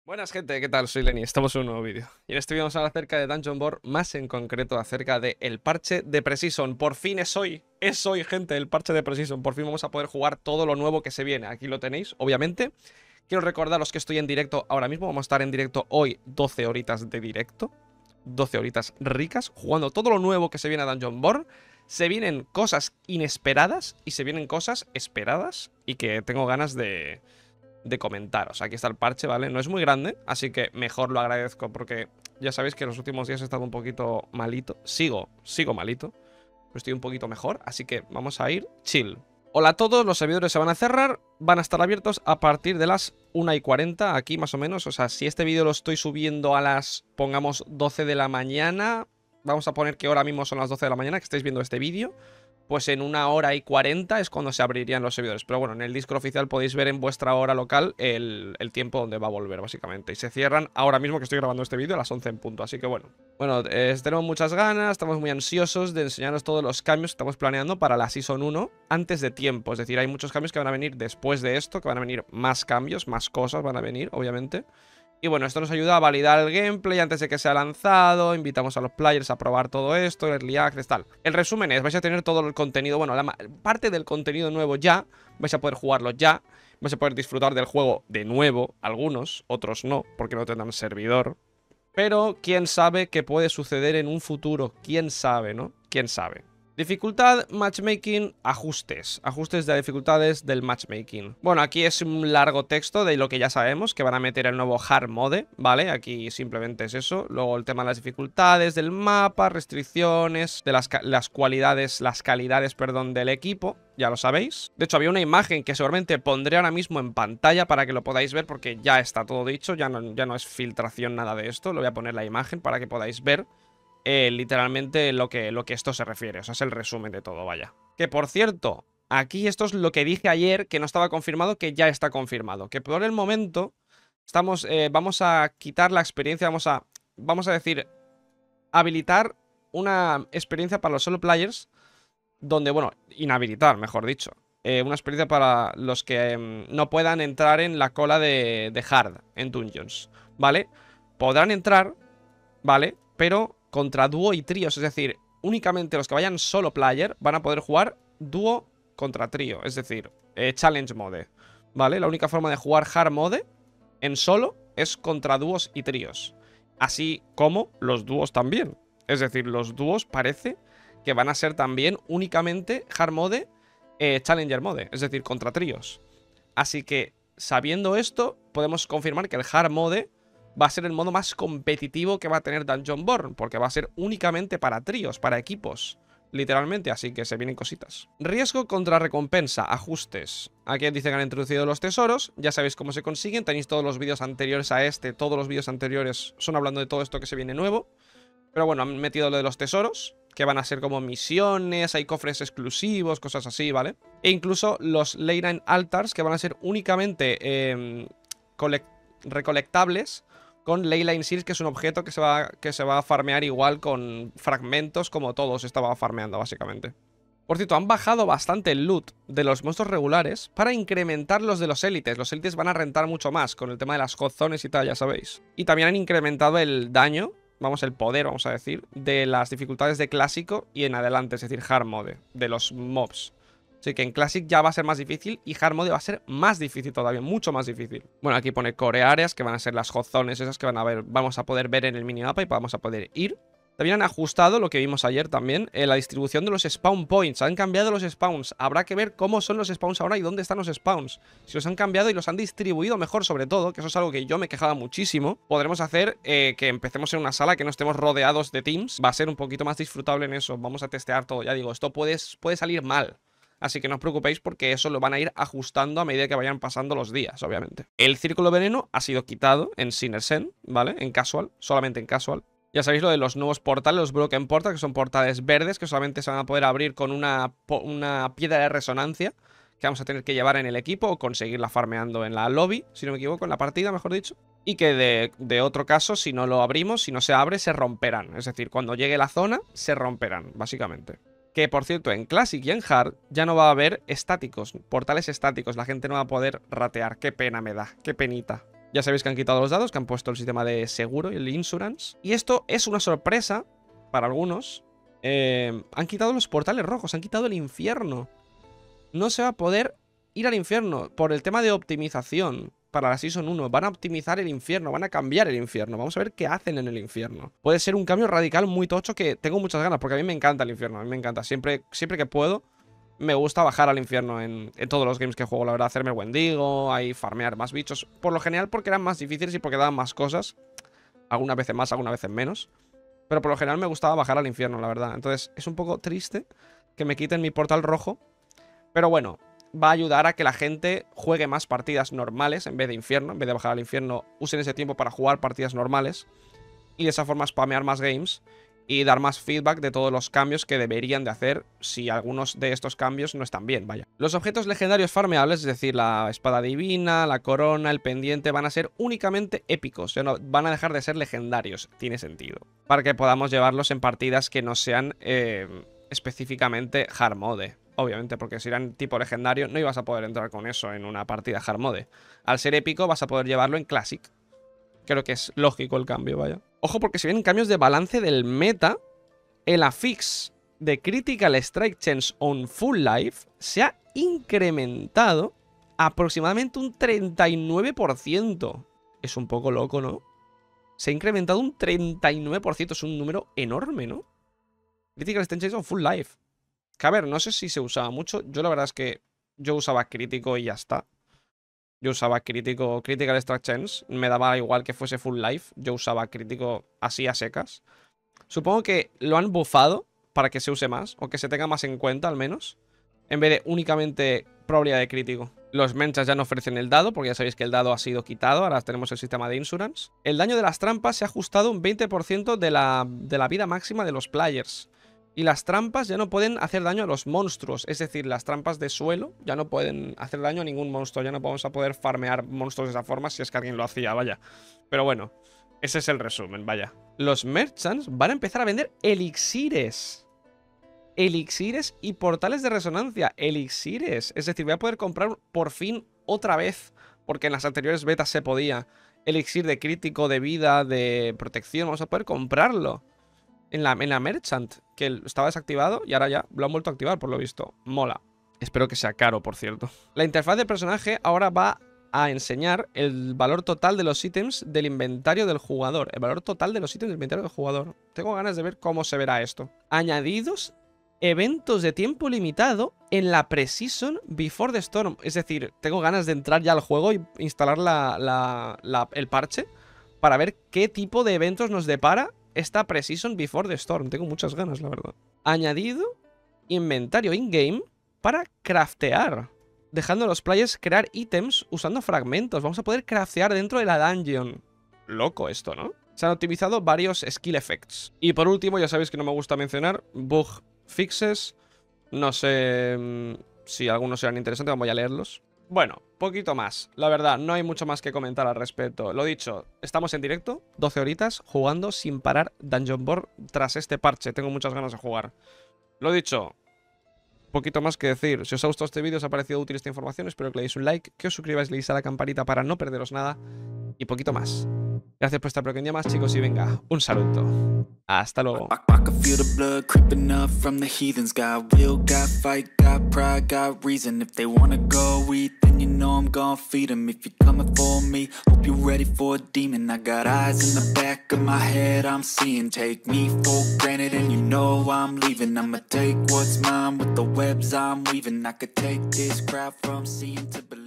Buenas gente, ¿qué tal? Soy Lenny, estamos en un nuevo vídeo. Y en este vídeo vamos a hablar acerca de Dungeon Board, más en concreto acerca del parche de Precision. Por fin es hoy, gente, el parche de Precision. Por fin vamos a poder jugar todo lo nuevo que se viene. Aquí lo tenéis, obviamente. Quiero recordaros que estoy en directo ahora mismo, vamos a estar en directo hoy, 12 horitas de directo. 12 horitas ricas, jugando todo lo nuevo que se viene a Dungeon Board. Se vienen cosas inesperadas y se vienen cosas esperadas y que tengo ganas de comentaros. Aquí está el parche, ¿vale? No es muy grande, así que mejor lo agradezco porque ya sabéis que en los últimos días he estado un poquito malito. Sigo malito, pero estoy un poquito mejor, así que vamos a ir chill. Hola a todos, los servidores se van a cerrar, van a estar abiertos a partir de las 1:40, aquí más o menos. O sea, si este vídeo lo estoy subiendo a las, pongamos, 12 de la mañana, vamos a poner que ahora mismo son las 12 de la mañana que estáis viendo este vídeo, pues en 1:40 es cuando se abrirían los servidores. Pero bueno, en el Discord oficial podéis ver en vuestra hora local el tiempo donde va a volver, básicamente. Y se cierran ahora mismo que estoy grabando este vídeo a las 11 en punto. Así que bueno. Bueno, tenemos muchas ganas, estamos muy ansiosos de enseñaros todos los cambios que estamos planeando para la Season 1 antes de tiempo. Es decir, hay muchos cambios que van a venir después de esto, que van a venir más cambios, más cosas van a venir, obviamente. Y bueno, esto nos ayuda a validar el gameplay antes de que sea lanzado. Invitamos a los players a probar todo esto, el Early Access, tal. El resumen es, vais a tener todo el contenido, bueno, parte del contenido nuevo ya. Vais a poder jugarlo ya. Vais a poder disfrutar del juego de nuevo, algunos, otros no, porque no tendrán servidor. Pero quién sabe qué puede suceder en un futuro. Quién sabe, ¿no? Quién sabe. Dificultad, matchmaking, ajustes. Ajustes de dificultades del matchmaking. Bueno, aquí es un largo texto de lo que ya sabemos, que van a meter el nuevo hard mode, ¿vale? Aquí simplemente es eso. Luego el tema de las dificultades del mapa, restricciones, de las calidades, perdón, del equipo. Ya lo sabéis. De hecho, había una imagen que seguramente pondré ahora mismo en pantalla para que lo podáis ver, porque ya está todo dicho, ya no es filtración nada de esto. Lo voy a poner la imagen para que podáis ver literalmente lo que esto se refiere. O sea, es el resumen de todo, vaya. Que por cierto, aquí esto es lo que dije ayer, que no estaba confirmado, que ya está confirmado. Que por el momento vamos a quitar la experiencia, vamos a decir, habilitar una experiencia para los solo players, donde, bueno, inhabilitar, mejor dicho. Una experiencia para los que no puedan entrar en la cola de Hard en Dungeons, ¿vale? Podrán entrar, ¿vale? Pero contra dúo y tríos, es decir, únicamente los que vayan solo player van a poder jugar dúo contra trío, es decir, challenge mode, ¿vale? La única forma de jugar hard mode en solo es contra dúos y tríos, así como los dúos también. Es decir, los dúos parece que van a ser también únicamente hard mode, challenger mode, es decir, contra tríos. Así que, sabiendo esto, podemos confirmar que el hard mode va a ser el modo más competitivo que va a tener Dungeon Board, porque va a ser únicamente para tríos, para equipos, literalmente, así que se vienen cositas. Riesgo contra recompensa, ajustes. Aquí dice que han introducido los tesoros, ya sabéis cómo se consiguen, tenéis todos los vídeos anteriores a este, todos los vídeos anteriores son hablando de todo esto que se viene nuevo. Pero bueno, han metido lo de los tesoros, que van a ser como misiones, hay cofres exclusivos, cosas así, ¿vale? E incluso los Leyline Altars, que van a ser únicamente recolectables con Leyline Seals, que es un objeto que se va a farmear igual con fragmentos como todos estaban farmeando, básicamente. Por cierto, han bajado bastante el loot de los monstruos regulares para incrementar los de los élites. Los élites van a rentar mucho más con el tema de las hot zones y tal, ya sabéis. Y también han incrementado el daño, vamos, el poder, vamos a decir, de las dificultades de clásico y en adelante, es decir, hard mode, de los mobs. Así que en Classic ya va a ser más difícil y Hard Mode va a ser más difícil todavía, mucho más difícil. Bueno, aquí pone Core Areas, que van a ser las hot zones esas que vamos a poder ver en el minimapa y vamos a poder ir. También han ajustado lo que vimos ayer también, la distribución de los spawn points. Han cambiado los spawns. Habrá que ver cómo son los spawns ahora y dónde están los spawns. Si los han cambiado y los han distribuido mejor, sobre todo, que eso es algo que yo me quejaba muchísimo, podremos hacer que empecemos en una sala, que no estemos rodeados de teams. Va a ser un poquito más disfrutable en eso. Vamos a testear todo. Ya digo, esto puede salir mal. Así que no os preocupéis porque eso lo van a ir ajustando a medida que vayan pasando los días, obviamente. El círculo veneno ha sido quitado en Sinner's End, ¿vale? En casual, solamente en casual. Ya sabéis lo de los nuevos portales, los Broken Portals, que son portales verdes que solamente se van a poder abrir con una piedra de resonancia que vamos a tener que llevar en el equipo o conseguirla farmeando en la lobby, si no me equivoco, en la partida, mejor dicho. Y que de otro caso, si no lo abrimos, si no se abre, se romperán. Es decir, cuando llegue la zona, se romperán, básicamente. Que, por cierto, en Classic y en Hard ya no va a haber estáticos, portales estáticos. La gente no va a poder ratear. Qué pena me da, qué penita. Ya sabéis que han quitado los dados, que han puesto el sistema de seguro, el insurance. Y esto es una sorpresa para algunos. Han quitado los portales rojos, han quitado el infierno. No se va a poder ir al infierno por el tema de optimización. Para la Season 1, van a optimizar el infierno, van a cambiar el infierno. Vamos a ver qué hacen en el infierno. Puede ser un cambio radical muy tocho que tengo muchas ganas, porque a mí me encanta el infierno, a mí me encanta. Siempre que puedo, me gusta bajar al infierno en todos los games que juego, la verdad. Hacerme el Wendigo, ahí farmear más bichos. Por lo general porque eran más difíciles y porque daban más cosas. Algunas veces más, algunas veces menos. Pero por lo general me gustaba bajar al infierno, la verdad. Entonces es un poco triste que me quiten mi portal rojo. Pero bueno, va a ayudar a que la gente juegue más partidas normales en vez de infierno. En vez de bajar al infierno, usen ese tiempo para jugar partidas normales. Y de esa forma spamear más games y dar más feedback de todos los cambios que deberían de hacer si algunos de estos cambios no están bien, vaya. Los objetos legendarios farmeables, es decir, la espada divina, la corona, el pendiente, van a ser únicamente épicos. Ya no van a dejar de ser legendarios, tiene sentido. Para que podamos llevarlos en partidas que no sean específicamente hard mode. Obviamente, porque si eran tipo legendario no ibas a poder entrar con eso en una partida hard mode. Al ser épico vas a poder llevarlo en Classic. Creo que es lógico el cambio, vaya. Ojo, porque si vienen cambios de balance del meta, el affix de Critical Strike Chance on Full Life se ha incrementado aproximadamente un 39%. Es un poco loco, ¿no? Se ha incrementado un 39%. Es un número enorme, ¿no? Critical Strike Chance on Full Life. Que a ver, no sé si se usaba mucho. Yo la verdad es que yo usaba crítico y ya está. Yo usaba crítico, Critical Strike Chance. Me daba igual que fuese full life. Yo usaba crítico así a secas. Supongo que lo han buffado para que se use más. O que se tenga más en cuenta al menos. En vez de únicamente probabilidad de crítico. Los menchas ya no ofrecen el dado, porque ya sabéis que el dado ha sido quitado. Ahora tenemos el sistema de insurance. El daño de las trampas se ha ajustado un 20% de la vida máxima de los players. Y las trampas ya no pueden hacer daño a los monstruos. Es decir, las trampas de suelo ya no pueden hacer daño a ningún monstruo. Ya no vamos a poder farmear monstruos de esa forma si es que alguien lo hacía, vaya. Pero bueno, ese es el resumen, vaya. Los merchants van a empezar a vender elixires. Elixires y portales de resonancia. Elixires. Es decir, voy a poder comprar por fin otra vez, porque en las anteriores betas se podía. Elixir de crítico, de vida, de protección. Vamos a poder comprarlo. En la Merchant, que estaba desactivado y ahora ya lo han vuelto a activar por lo visto. Mola. Espero que sea caro, por cierto. La interfaz del personaje ahora va a enseñar el valor total de los ítems del inventario del jugador. El valor total de los ítems del inventario del jugador. Tengo ganas de ver cómo se verá esto. Añadidos eventos de tiempo limitado en la Pre-Season Before the Storm. Es decir, tengo ganas de entrar ya al juego y instalar el parche para ver qué tipo de eventos nos depara esta Pre-Season Before the Storm. Tengo muchas ganas, la verdad. Añadido inventario in-game para craftear, dejando a los players crear ítems usando fragmentos. Vamos a poder craftear dentro de la dungeon. Loco esto, ¿no? Se han optimizado varios skill effects. Y por último, ya sabéis que no me gusta mencionar bug fixes. No sé si algunos serán interesantes, vamos a leerlos. Bueno, poquito más. La verdad, no hay mucho más que comentar al respecto. Lo dicho, estamos en directo, 12 horitas, jugando sin parar Dungeon Board tras este parche. Tengo muchas ganas de jugar. Lo dicho, poquito más que decir. Si os ha gustado este vídeo, os ha parecido útil esta información, espero que le deis un like, que os suscribáis, le deis a la campanita para no perderos nada. Y poquito más. Gracias por estar por aquí un día más, chicos, y venga, un saludo. Hasta luego. I can feel the blood creeping up from the heathens. Got will, got fight, got pride, got reason. If they wanna go eat, then you know I'm gonna feed them. If you're coming for me, hope you're ready for a demon. I got eyes in the back of my head, I'm seeing. Take me for granted and you know I'm leaving. I'ma take what's mine with the webs I'm weaving. I could take this crowd from seeing to believing.